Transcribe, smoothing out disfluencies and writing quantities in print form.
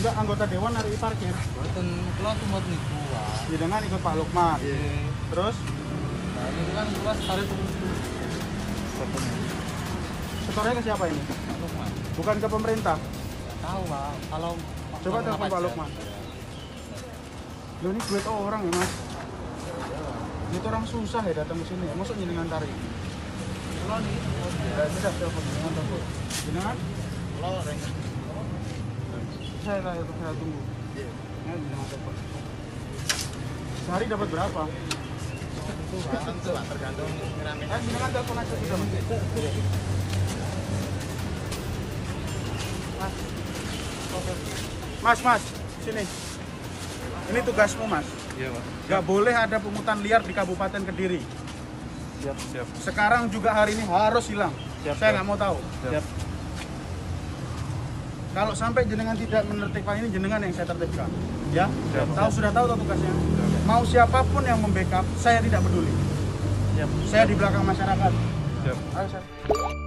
Enggak anggota dewan narik parkir. Boten kula tumut niku, Pak. Jenengan ikut Pak Lukman. Nggih. Terus Nah, ini kan kula tarik tunggu. setornya ke siapa ini? Pak Lukman. Bukan ke pemerintah. Nggak tahu, Pak. Kalau Coba telepon Pak Lukman. Loh ini duit orang ya Mas. Itu orang susah ya datang ke sini. Masuk jenengan tarik. Kula nih, Ya sudah telepon jenengan telepon. Jenengan? kula reng. Saya tunggu. Ya jenengan telepon. Sehari dapat berapa? Itu Pak, tergantung rame. Jenengan telepon aja sudah Mas. Mas, sini. Ini tugasmu Mas. Iya, Pak. Gak boleh ada pungutan liar di Kabupaten Kediri. Siap. Sekarang juga hari ini harus hilang. Saya nggak mau tahu. Siap. Kalau sampai jenengan tidak menertibkan ini, jenengan yang saya tertibkan. Ya, Siap. sudah tahu tugasnya. Mau siapapun yang membackup, saya tidak peduli. Siap. Saya di belakang masyarakat. Siap. Ayo, saya.